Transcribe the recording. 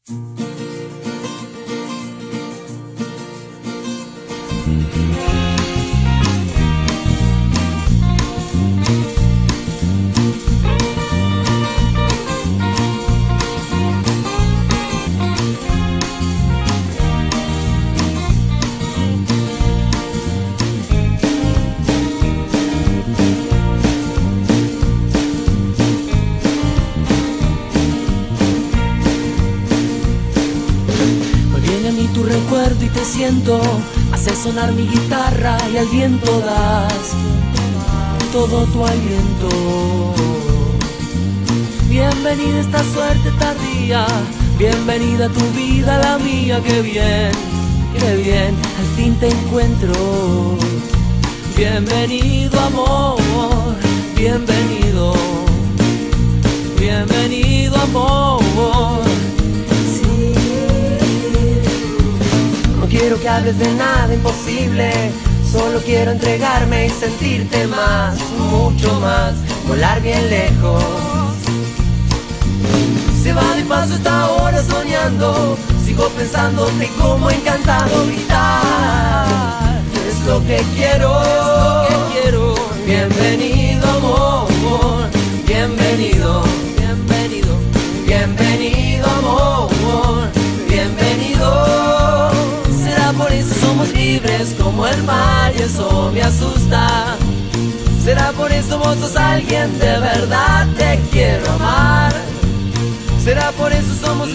Y te siento, haces sonar mi guitarra y al viento das todo tu aliento. Bienvenida esta suerte tardía, bienvenida tu vida, la mía, qué bien, al fin te encuentro. Bienvenido amor, bienvenido, bienvenido amor. No quiero que hables de nada imposible, solo quiero entregarme y sentirte más, mucho más, volar bien lejos. Se va de paso esta hora soñando, sigo pensándote como encantado gritar. Es lo que quiero, Bienvenido amor, bienvenido, bienvenido, bienvenido amor, bienvenido. Por eso somos libres como el mar y eso me asusta. Será por eso vos sos alguien de verdad, te quiero amar. Será por eso somos